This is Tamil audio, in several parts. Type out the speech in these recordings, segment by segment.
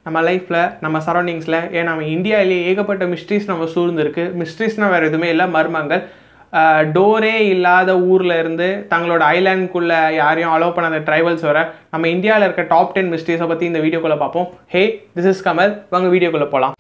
நம்ம லைஃப்பில் நம்ம சரௌண்டிங்ஸில் ஏன் நம்ம இந்தியாவிலேயே ஏகப்பட்ட மிஸ்ட்ரீஸ் நம்ம சூழ்ந்துருக்கு. மிஸ்ட்ரீஸ்னால் வேறு எதுவுமே இல்லை, மர்மங்கள். டோரே இல்லாத ஊரில் இருந்து தங்களோட ஐலாண்டுக்குள்ளே யாரையும் அலோவ் பண்ணாத ட்ரைபல்ஸ் வர நம்ம இந்தியாவில் இருக்க டாப் 10 மிஸ்ட்ரீஸை பற்றி இந்த வீடியோக்குள்ளே பார்ப்போம். Hey, this is Kamal. வாங்க வீடியோக்குள்ளே போகலாம்.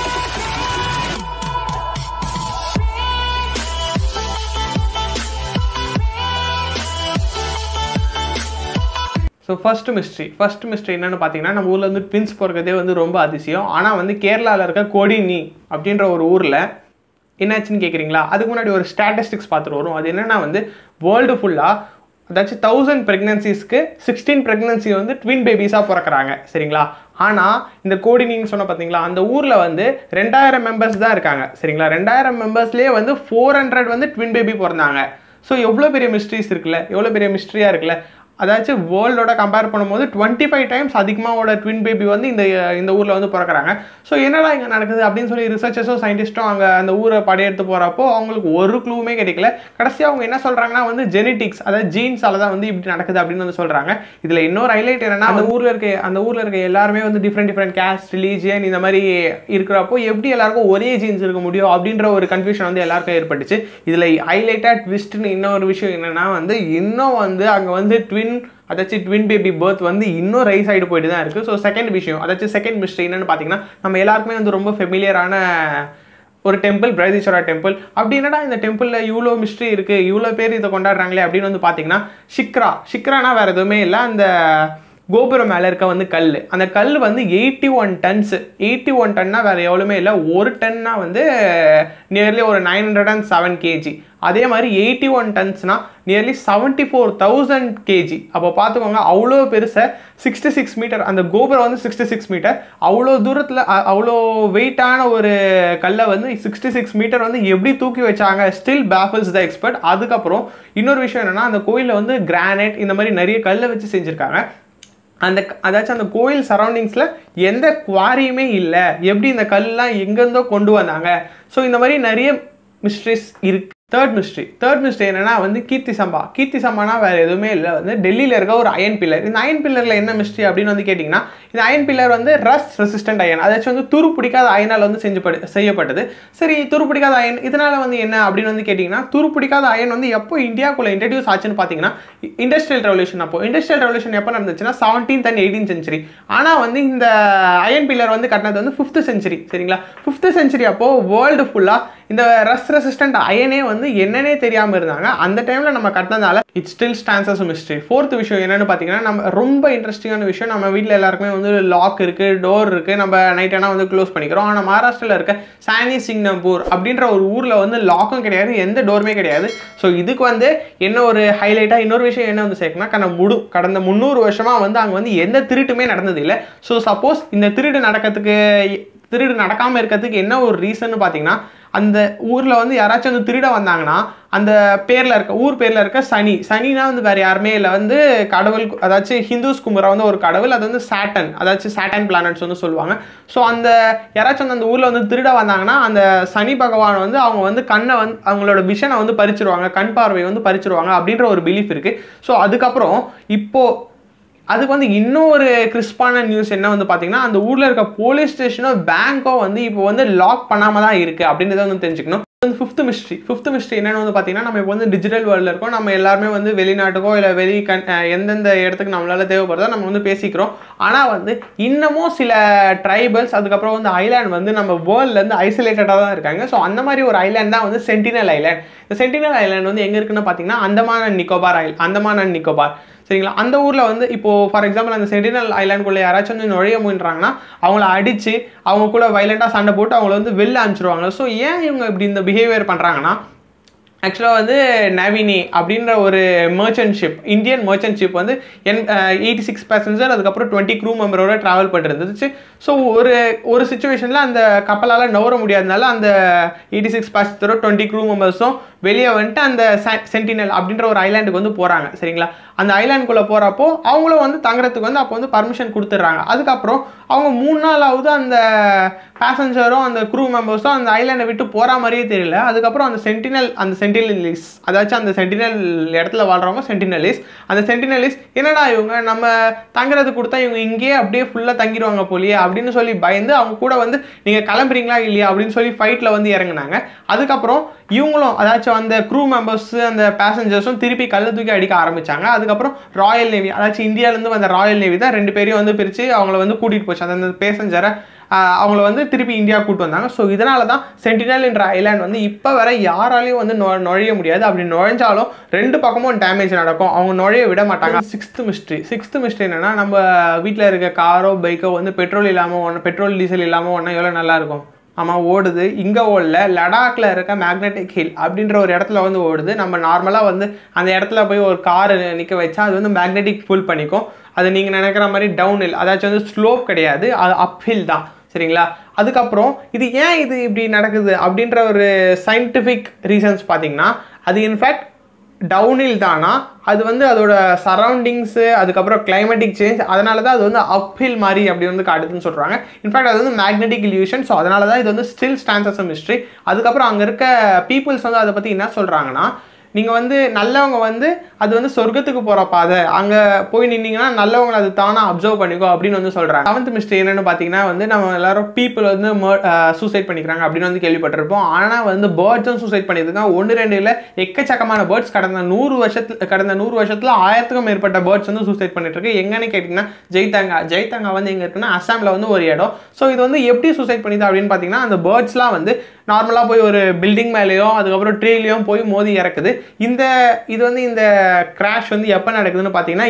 ஸோ ஃபர்ஸ்ட் மிஸ்ட்ரி என்னென்னு பார்த்தீங்கன்னா, நம்ம ஊரில் வந்து ட்வின்ஸ் பிறக்கிறதே வந்து ரொம்ப அதிசயம். ஆனால் வந்து கேரளாவில் இருக்க கொடினி அப்படின்ற ஒரு ஊரில் என்னாச்சுன்னு கேட்குறீங்களா? அதுக்கு முன்னாடி ஒரு ஸ்டாட்டிஸ்டிக்ஸ் பார்த்துட்டு வரும். அது என்னென்னா வந்து வேர்ல்டு ஃபுல்லாக அதாச்சும் 1000 ப்ரெக்னன்சிஸ்க்கு 16 ப்ரெக்னன்சி வந்து ட்வின் பேபிஸாக பிறக்கிறாங்க, சரிங்களா? ஆனால் இந்த கோடினின்னு சொன்ன பார்த்தீங்களா, அந்த ஊரில் வந்து 2000 மெம்பர்ஸ் தான் இருக்காங்க, சரிங்களா? 2000 மெம்பர்ஸ்லேயே வந்து 400 வந்து ட்வின் பேபி பிறந்தாங்க. ஸோ எவ்வளோ பெரிய மிஸ்ட்ரீஸ் இருக்குல்ல, எவ்வளோ பெரிய மிஸ்ட்ரியாக இருக்குல்ல. அதாச்சும் வேர்ல்டோட கம்பேர் பண்ணும்போது 25 டைம்ஸ் அதிகமாவோட ட்வின் பேபி வந்து இந்த ஊரில் வந்து பிறக்கிறாங்க. ஸோ என்னடா இங்கே நடக்குது அப்படின்னு சொல்லி ரிசர்ச்சர்ஸும் சயின்டிஸ்ட்டும் அங்கே அந்த ஊரை படையெடுத்து போகிறப்போ அவங்களுக்கு ஒரு க்ளூவுமே கிடைக்கல. கடைசியாக அவங்க என்ன சொல்கிறாங்கன்னா வந்து ஜெனட்டிக்ஸ், அதாவது ஜீன்ஸால் தான் வந்து இப்படி நடக்குது அப்படின்னு வந்து சொல்கிறாங்க. இதில் இன்னொரு ஹைலைட் என்னென்னா, அந்த ஊரில் இருக்க எல்லாருமே வந்து டிஃப்ரெண்ட் கேஸ்ட், ரிலீஜியன் இந்த மாதிரி இருக்கிறப்போ எப்படி எல்லாருக்கும் ஒரே ஜீன்ஸ் இருக்க முடியும் அப்படின்ற ஒரு கன்ஃபியூஷன் வந்து எல்லாருக்கும் ஏற்பட்டுச்சு. இதில் ஹைலைட்டாக ட்விஸ்ட்னு இன்னொரு விஷயம் என்னென்னா வந்து இன்னும் வந்து அங்கே வந்து ட்வின் பேபி பர்த் வந்து இன்னும் ரைஸ் ஆகிட்டு போயிட்டு தான் இருக்குது. ஸோ செகண்ட் விஷயம், செகண்ட் மிஸ்ட்ரி என்னென்னு பார்த்தீங்கன்னா, நம்ம எல்லாருக்குமே வந்து ரொம்ப ஃபெமிலியரான ஒரு டெம்பிள், பிரகதீஸ்வரா டெம்பிள். அப்படி என்னடா இந்த டெம்பிளில் இவ்வளோ மிஸ்ட்ரி இருக்குது, இவ்வளோ பேர் இதை கொண்டாடுறாங்களே அப்படின்னு வந்து பார்த்தீங்கன்னா, ஷிக்ரானா வேறு எதுவுமே இல்லை, அந்த கோபுரம் மேலே இருக்க வந்து கல். அந்த கல் வந்து 81 டன்ஸ். 81 டன்னா வேறு எவ்வளோமே இல்லை, ஒரு டன்னா வந்து நியர்லி ஒரு 907 kg. அதே மாதிரி 81 டன்ஸ்னால் நியர்லி 74,000 kg. அப்போ பார்த்துக்கோங்க, அவ்வளோ பெருசாக 66 மீட்டர், அந்த கோபுரம் வந்து 66 மீட்டர். அவ்வளோ தூரத்தில் அவ்வளோ வெயிட்டான ஒரு கல்லை வந்து 66 மீட்டர் வந்து எப்படி தூக்கி வச்சாங்க, ஸ்டில் பேஃபிள்ஸ் த எக்ஸ்பர்ட். அதுக்கப்புறம் இன்னொரு விஷயம் என்னென்னா, அந்த கோயிலில் வந்து கிரானைட் இந்த மாதிரி நிறைய கல்லை வச்சு செஞ்சுருக்காங்க. அதாச்சும் அந்த கோயில் சரௌண்டிங்ஸில் எந்த குவாரியுமே இல்லை, எப்படி இந்த கல்லாம் எங்கேருந்தோ கொண்டு வந்தாங்க. ஸோ இந்த மாதிரி நிறைய மிஸ்ட்ரிஸ் இருக்குது. தேர்ட் மிஸ்ட்ரி என்னன்னா வந்து கீர்த்தி சம்பானா வேறு எதுவுமே இல்லை, வந்து டெல்லியில் இருக்க ஒரு அயன் பில்லர். இந்த அயன் பில்லரில் என்ன மிஸ்ட்ரி அப்படின்னு வந்து கேட்டிங்கன்னா, இந்த அயன் பில்லர் வந்து ரஸ்ட் ரெசிஸ்டன்ட் அயன், அதாச்சும் வந்து துரு பிடிக்காத அயனால் வந்து செய்யப்பட்டது. சரி, துரு பிடிக்காத அயன் இதனால் வந்து என்ன அப்படின்னு வந்து கேட்டிங்கன்னா, துரு பிடிக்காத அயன் வந்து எப்போ இந்தியாவுக்குள்ளே இன்ட்ரடியூஸ் ஆச்சுன்னு பார்த்தீங்கன்னா, இண்டஸ்ட்ரியல் ரெவல்யூஷன் எப்போ நடந்துச்சுன்னா 17th and 18th century. ஆனால் வந்து இந்த அயன் பில்லர் வந்து கட்டினது வந்து 5th century, சரிங்களா? 5th century அப்போது வேர்ல்டு ஃபுல்லாக இந்த ரஸ்ட் ரெசிஸ்டன்ட் அயனே வந்து என்னன்னே தெரியாமல் இருந்தாங்க. அந்த டைமில் நம்ம கட்டினதால it still stands as mystery. Fourth விஷயம் என்னென்னு பார்த்தீங்கன்னா, நம்ம ரொம்ப இன்ட்ரெஸ்டிங்கான விஷயம், நம்ம வீட்டில் எல்லாருக்குமே வந்து லாக் இருக்குது, டோர் இருக்குது, நம்ம நைட் ஆனால் வந்து க்ளோஸ் பண்ணிக்கிறோம். ஆனால் மகாராஷ்டிராவில் இருக்க சானி சிங்னம்பூர் அப்படின்ற ஒரு ஊரில் வந்து லாக்கும் கிடையாது, எந்த டோருமே கிடையாது. ஸோ இதுக்கு வந்து என்ன ஒரு ஹைலைட்டாக இன்னொரு விஷயம் என்ன வந்து சேர்க்கணும், கடந்த 300 வருஷமாக வந்து அங்கே வந்து எந்த திருட்டுமே நடந்தது இல்லை. ஸோ சப்போஸ் இந்த திருடு நடக்காமல் இருக்கிறதுக்கு என்ன ஒரு ரீசன் பார்த்தீங்கன்னா, அந்த ஊரில் வந்து யாராச்சும் வந்து திருட வந்தாங்கன்னா அந்த ஊர் பேரில் இருக்க சனினா வந்து வேறு யாருமே இல்லை, வந்து கடவுள், அதாச்சும் ஹிந்துஸ் கும்புற வந்து ஒரு கடவுள், அது வந்து சாட்டன் பிளானட்ஸ் வந்து சொல்லுவாங்க. ஸோ அந்த யாராச்சும் வந்து அந்த ஊரில் வந்து திருட வந்தாங்கன்னா அந்த சனி பகவான் வந்து அவங்க வந்து கண்ணை வந்து அவங்களோட விஷனை வந்து பறிச்சிருவாங்க, கண் பார்வை வந்து பறிச்சிருவாங்க அப்படின்ற ஒரு பிலீஃப் இருக்குது. ஸோ அதுக்கப்புறம் இப்போது அதுக்கு வந்து இன்னொரு கிறிஸ்பான நியூஸ் என்ன வந்து பார்த்தீங்கன்னா, அந்த ஊரில் இருக்க போலீஸ் ஸ்டேஷனோ பேங்கோ வந்து இப்போ வந்து லாக் பண்ணாமல் தான் இருக்குது அப்படின்றத வந்து தெரிஞ்சுக்கணும். ஃபிஃப்த் மிஸ்ட்ரி என்னென்னு வந்து பார்த்தீங்கன்னா, நம்ம இப்போ வந்து டிஜிட்டல் வேர்ல்டில் இருக்கோம், நம்ம எல்லாருமே வந்து வெளிநாட்டுக்கோ இல்லை எந்தெந்த இடத்துக்கு நம்மளால் தேவைப்படுறதோ நம்ம வந்து பேசிக்கிறோம். ஆனால் வந்து இன்னமும் சில ட்ரைபல்ஸ், அதுக்கப்புறம் வந்து ஐலாண்ட் வந்து நம்ம வேர்ல்ட்லேருந்து ஐசோலேட்டடாக தான் இருக்காங்க. ஸோ அந்த மாதிரி ஒரு ஐலாண்ட் தான் வந்து சென்டினல் ஐலாண்ட். இந்த சென்டினல் ஐலாண்ட் வந்து எங்கே இருக்குன்னு பார்த்தீங்கன்னா, அந்தமான் அண்ட் நிக்கோபார், சரிங்களா? அந்த ஊரில் வந்து இப்போது ஃபார் எக்ஸாம்பிள் அந்த சென்டினல் ஐலாண்டுக்குள்ளே யாராச்சும் வந்து நுழைய முயன்றாங்கன்னா அவங்கள அடித்து அவங்க கூட வைலண்ட்டாக சண்டை போட்டு அவங்கள வந்து வெளில அனுப்பிச்சிருவாங்க. ஸோ ஏன் இவங்க இப்படி இந்த பிஹேவியர் பண்ணுறாங்கன்னா, ஆக்சுவலாக வந்து நவினி அப்படின்ற ஒரு இந்தியன் மர்ச்சன்ட் ஷிப் வந்து 86 பேசஞ்சர், அதுக்கப்புறம் 20 க்ரூ மெம்பரோட ட்ராவல் பண்ணிருந்துச்சு. ஸோ ஒரு சுச்சுவேஷனில் அந்த கப்பலால் நவர முடியாதனால அந்த 86 பேசஞ்சரும் 20 க்ரூ மெம்பர்ஸும் வெளியே வந்துட்டு அந்த சென்டினல் அப்படின்ற ஒரு ஐலாண்டுக்கு வந்து போகிறாங்க, சரிங்களா? அந்த ஐலாண்டுக்குள்ளே போகிறப்போ அவங்களும் வந்து தங்குறதுக்கு வந்து அப்போ வந்து பர்மிஷன் கொடுத்துட்றாங்க. அதுக்கப்புறம் அவங்க 3 நாளாவது அந்த பேசஞ்சரும் அந்த க்ரூ மெம்பர்ஸும் அந்த ஐலாண்டை விட்டு போகிற மாதிரியே தெரியல. அதுக்கப்புறம் அந்த சென்டினலிஸ், அதாச்சும் அந்த சென்டினல் இடத்துல வாழ்றவங்க சென்டினலிஸ். அந்த சென்டினலிஸ் என்னடா இவங்க நம்ம தங்குறது கொடுத்தா இவங்க இங்கேயே அப்படியே ஃபுல்லாக தங்கிடுவாங்க போலியே அப்படின்னு சொல்லி பயந்து அவங்க கூட வந்து நீங்கள் கிளம்புறீங்களா இல்லையா அப்படின்னு சொல்லி ஃபைட்டில் வந்து இறங்குனாங்க. அதுக்கப்புறம் இவங்களும் அதாச்சும் அந்த க்ரூ மெம்பர்ஸ் அந்த பேசஞ்சர்ஸும் திருப்பி கல்லை தூக்கி அடிக்க ஆரம்பிச்சாங்க. அதுக்கப்புறம் ராயல் நேவி, அதாச்சும் இந்தியாவிலேருந்து வந்த ராயல் நேவி தான் 2 பேரையும் வந்து பிரித்து அவங்கள வந்து கூட்டிகிட்டு போச்சு. அந்த பேசஞ்சரை அவங்கள வந்து திருப்பி இந்தியா கூட்டு வந்தாங்க. ஸோ இதனால தான் சென்டினல் என்ற ஐலாண்ட் வந்து இப்போ வர யாராலையும் வந்து நுழைய முடியாது. அப்படி நுழைஞ்சாலும் 2 பக்கமும் டேமேஜ் நடக்கும், அவங்க நுழைய விட மாட்டாங்க. சிக்ஸ்த் மிஸ்ட்ரி என்னன்னா, நம்ம வீட்டில் இருக்க காரோ பைக்கோ வந்து பெட்ரோல் இல்லாமல் பெட்ரோல் டீசல் இல்லாமல் ஒன்றா எவ்வளோ நல்லா இருக்கும். ஆமாம், ஓடுது. இங்கே ஓடல, லடாக்ல இருக்க மேக்னெட்டிக் ஹில் அப்படின்ற ஒரு இடத்துல வந்து ஓடுது. நம்ம நார்மலாக வந்து அந்த இடத்துல போய் ஒரு கார் நிற்க வச்சா அது வந்து மேக்னெட்டிக் புல் பண்ணிக்கும். அது நீங்கள் நினைக்கிற மாதிரி டவுன் ஹில், அதாச்சும் வந்து ஸ்லோப் கிடையாது, அது அப் ஹில் தான். சரிங்களா? அதுக்கப்புறம் இது ஏன் இது இப்படி நடக்குது அப்படின்ற ஒரு சயின்டிஃபிக் ரீசன்ஸ் பார்த்தீங்கன்னா, அது இன்ஃபேக்ட் டவுன்ஹில் தானா, அது வந்து அதோட சரௌண்டிங்ஸு அதுக்கப்புறம் கிளைமேட்டிக் சேஞ்ச், அதனால தான் அது வந்து அப்ஹில் மாதிரி அப்படி வந்து காட்டுதுன்னு சொல்கிறாங்க. இன்ஃபேக்ட் அது வந்து மேக்னெட்டிக் இல்யூஷன். ஸோ அதனால தான் இது வந்து still stands as a mystery. அதுக்கப்புறம் அங்கே இருக்க பீப்புள்ஸ் வந்து அதை பற்றி என்ன சொல்கிறாங்கன்னா, நீங்கள் வந்து நல்லவங்க வந்து அது வந்து சொர்க்கத்துக்கு போகிற பாதை, அங்கே போய் நின்னீங்கன்னா நல்லவங்களை அது தானாக அப்சர்வ் பண்ணிக்கோ அப்படின்னு வந்து சொல்கிறாங்க. 7th மிஸ்ட்ரி என்னென்னு பார்த்தீங்கன்னா வந்து, நம்ம எல்லாரும் பீப்புள் வந்து சூசைட் பண்ணிக்கிறாங்க அப்படின்னு வந்து கேள்விப்பட்டிருப்போம். ஆனால் வந்து பேர்ட்ஸும் சூசைட் பண்ணியிருக்காங்க. 1-2 இல்லை, எக்கச்சக்கமான பேர்ட்ஸ் கடந்த 100 வருஷத்தில் 1000க்கும் மேற்பட்ட பேர்ட்ஸ் வந்து சூசைட் பண்ணிட்டு இருக்கு. எங்கன்னு கேட்டிங்கன்னா ஜெய்தாங்கா வந்து எங்கே இருக்குன்னா அசாமில் வந்து ஒரு இடம். ஸோ இது வந்து எப்படி சூசைட் பண்ணிது அப்படின்னு பார்த்தீங்கன்னா, அந்த பேர்ட்ஸ்லாம் வந்து நார்மலாக போய் ஒரு பில்டிங் மேலேயோ அதுக்கப்புறம் ட்ரீலையும் போய் மோதி இறக்குது. இது வந்து இந்த கிராஷ் வந்து எப்போ நடக்குதுன்னு பார்த்தீங்கன்னா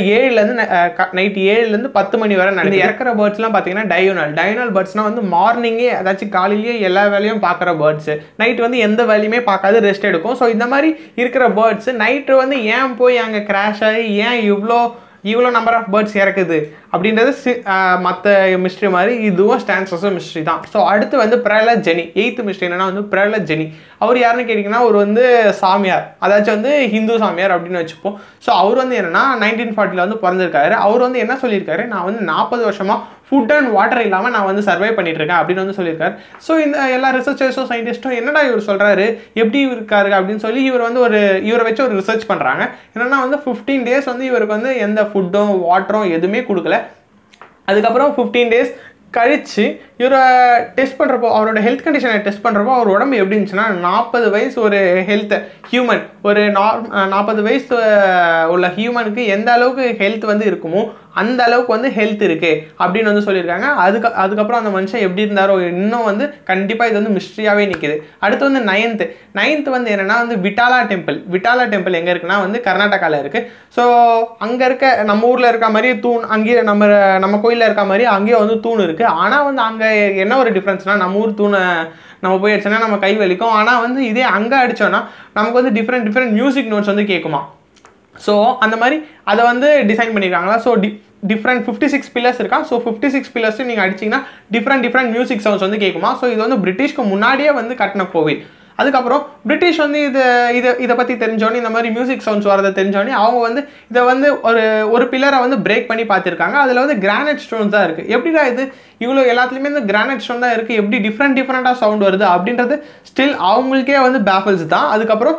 நைட் 7லேருந்து 10 மணி வரை நடக்குது. இறக்குற பேர்ட்ஸ்லாம் பார்த்தீங்கன்னா டயனல் பேர்ட்ஸ்னால் வந்து மார்னிங்கே அதாச்சும் காலையிலேயே எல்லா வேலையும் பார்க்குற பேர்ட்ஸு, நைட் வந்து எந்த வேலையுமே பார்க்காது, ரெஸ்ட் எடுக்கும். ஸோ இந்த மாதிரி இருக்கிற பேர்ட்ஸு நைட்டு வந்து ஏன் போய் அங்கே கிராஷ் ஆகி ஏன் இவ்வளோ நம்பர் ஆஃப் பேர்ட்ஸ் இறக்குது அப்படின்றது மற்ற மிஸ்ட்ரி மாதிரி இதுவும் ஸ்டாண்ட்ஸ் அஸ் மிஸ்ட்ரி தான். ஸோ அடுத்து வந்து பிரஹ்லாத் ஜெனி. 8th மிஸ்ட்ரி என்னன்னா வந்து பிரஹ்லாத் ஜெனி. அவர் யாருன்னு கேட்டிங்கன்னா, அவர் வந்து சாமியார், அதாச்சும் வந்து ஹிந்து சாமியார் அப்படின்னு வச்சுப்போம். ஸோ அவர் வந்து என்னன்னா 1940 வந்து பிறந்திருக்காரு. அவர் வந்து என்ன சொல்லியிருக்காரு, நான் வந்து 40 வருஷமாக ஃபுட் அண்ட் வாட்டர் இல்லாமல் நான் வந்து சர்வை பண்ணிட்டு இருக்கேன் அப்படின்னு வந்து சொல்லியிருக்காரு. ஸோ இந்த எல்லா ரிசர்ச்சர்ஸும் சயின்டிஸ்ட்டும் என்னடா இவர் சொல்கிறாரு, எப்படி இருக்காரு அப்படின்னு சொல்லி இவரை வச்சு ஒரு ரிசர்ச் பண்ணுறாங்க. என்னன்னா வந்து 15 days வந்து இவருக்கு வந்து எந்த ஃபுட்டும் வாட்டரும் எதுவுமே கொடுக்கல. அதுக்கப்புறம் 15 days கழித்து இவரை டெஸ்ட் பண்ணுறப்போ, அவரோட ஹெல்த் கண்டிஷனை டெஸ்ட் பண்ணுறப்போ அவர் உடம்பு எப்படி இருந்துச்சுன்னா, 40 வயசு ஒரு ஹியூமன், ஒரு 40 வயசு உள்ள ஹியூமனுக்கு எந்த அளவுக்கு ஹெல்த் வந்து இருக்குமோ அந்த அளவுக்கு வந்து ஹெல்த் இருக்குது அப்படின்னு வந்து சொல்லியிருக்காங்க. அதுக்கப்புறம் அந்த மனுஷன் எப்படி இருந்தாரோ இன்னும் வந்து கண்டிப்பாக இது வந்து மிஸ்ட்ரியாகவே நிற்கிது. அடுத்து வந்து 9th வந்து என்னென்னா வந்து விட்டாலா டெம்பிள் எங்கே இருக்குன்னா வந்து கர்நாடகாவில் இருக்குது. ஸோ அங்கே இருக்க நம்ம ஊரில் இருக்க மாதிரி தூண், அங்கேயே நம்ம கோயிலில் இருக்க மாதிரி அங்கேயே வந்து தூண் இருக்குது. ஆனால் வந்து அங்கே என்ன ஒரு டிஃப்ரென்ஸ்னால், நம்ம ஊர் தூணை நம்ம போய் அடிச்சோன்னா நம்ம கை வலிக்கும். ஆனால் வந்து இதே அங்கே அடித்தோன்னா நமக்கு வந்து டிஃப்ரெண்ட் மியூசிக் நோட்ஸ் வந்து கேட்குமா. ஸோ அந்த மாதிரி அதை வந்து டிசைன் பண்ணியிருக்காங்களா. ஸோ டிஃப்ரெண்ட் 56 பில்லர்ஸ் இருக்கா. ஸோ 56 பில்லர்ஸும் நீங்கள் அடிச்சிங்கன்னா டிஃப்ரெண்ட் மியூசிக் சவுண்ட்ஸ் வந்து கேட்குமா. ஸோ இது வந்து பிரிட்டிஷ்க்கு முன்னாடியே வந்து கட்டின கோவில். அதுக்கப்புறம் பிரிட்டிஷ் வந்து இதை பற்றி தெரிஞ்சோன்னே, இந்த மாதிரி மியூசிக் சவுண்ட்ஸ் வரதை தெரிஞ்சோடனே அவங்க வந்து இதை வந்து ஒரு பில்லரை வந்து பிரேக் பண்ணி பார்த்துருக்காங்க. அதில் வந்து கிரானைட் ஸ்டோன்ஸ் தான் இருக்குது. எப்படிடா இது இவ்வளோ எல்லாத்துலேயுமே இந்த கிரானைட் ஸ்டோன் தான் இருக்குது, எப்படி டிஃப்ரெண்ட்டாக சவுண்ட் வருது அப்படின்றது ஸ்டில் அவங்களுக்கே வந்து பேஃபிள்ஸ் தான். அதுக்கப்புறம்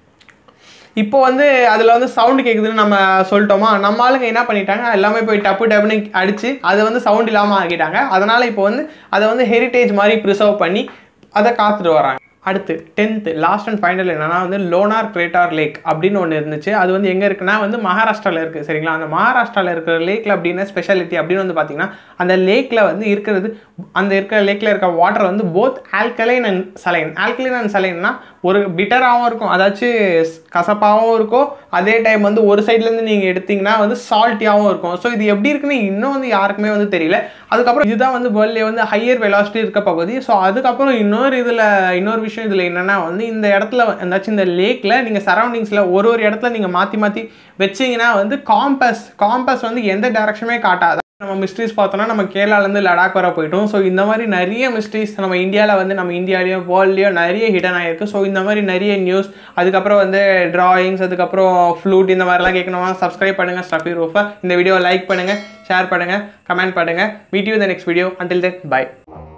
இப்போ வந்து அதில் வந்து சவுண்டு கேட்குதுன்னு நம்ம சொல்லிட்டோமா, நம்ம ஆளுங்க என்ன பண்ணிட்டாங்க, எல்லாமே போய் டப்புன்னு அடித்து அதை வந்து சவுண்ட் இல்லாமல் ஆக்கிட்டாங்க. அதனால் இப்போ வந்து அதை வந்து ஹெரிட்டேஜ் மாதிரி ப்ரிசர்வ் பண்ணி அதை காத்துட்டு வராங்க. அடுத்து 10th லாஸ்ட் அண்ட் ஃபைனல் என்னன்னா வந்து லோனார் கிரேட்டார் லேக் அப்படின்னு ஒன்று இருந்துச்சு. அது வந்து எங்கே இருக்குன்னா வந்து மகாராஷ்டிராவில் இருக்குது. சரிங்களா? அந்த மகாராஷ்டிராவில் இருக்கிற லேக்கில் அப்படின்னா ஸ்பெஷாலிட்டி அப்படின்னு வந்து பார்த்தீங்கன்னா, அந்த லேக்கில் வந்து லேக்கில் இருக்க வாட்டர் வந்து போத் ஆல்கலைன் அண்ட் சலைன்னா ஒரு பிட்டராகவும் இருக்கும், அதாச்சும் கசப்பாகவும் இருக்கும், அதே டைம் வந்து ஒரு சைட்லேருந்து நீங்கள் எடுத்திங்கன்னா வந்து சால்ட்டியாகவும் இருக்கும். ஸோ இது எப்படி இருக்குன்னு இன்னும் வந்து யாருக்குமே வந்து தெரியல. அதுக்கப்புறம் இதுதான் வந்து வேர்ல்ட்லேயே வந்து ஹையர் வெலாசிட்டி இருக்க பகுதி. ஸோ அதுக்கப்புறம் இன்னொரு விஷயம் இதில் என்னென்னா வந்து இந்த இடத்துல ஏதாச்சும் இந்த லேக்கில் நீங்கள் சரௌண்டிங்ஸில் ஒரு இடத்துல நீங்கள் மாற்றி வச்சிங்கன்னா வந்து காம்பஸ் வந்து எந்த டைரக்ஷனுமே காட்டாது. நம்ம மிஸ்ட்ரீஸ் பார்த்தோம்னா நம்ம கேரளாலேருந்து லடாக் வர போயிட்டோம். ஸோ இந்த மாதிரி நிறைய மிஸ்ட்ரீஸ் நம்ம இந்தியாவிலையும் வேர்ல்ட்லேயும் நிறைய ஹிடன் ஆகிருக்கு. ஸோ இந்த மாதிரி நிறைய நியூஸ், அதுக்கப்புறம் வந்து டிராயிங்ஸ், அதுக்கப்புறம் ஃப்ளூட், இந்த மாதிரிலாம் கேட்கணுமா சப்ஸ்கிரைப் பண்ணுங்கள் ஸ்டஃபி ரூஃபை. இந்த வீடியோ லைக் பண்ணுங்கள், ஷேர் பண்ணுங்கள், கமெண்ட் பண்ணுங்கள். Meet you the next video. Until then by.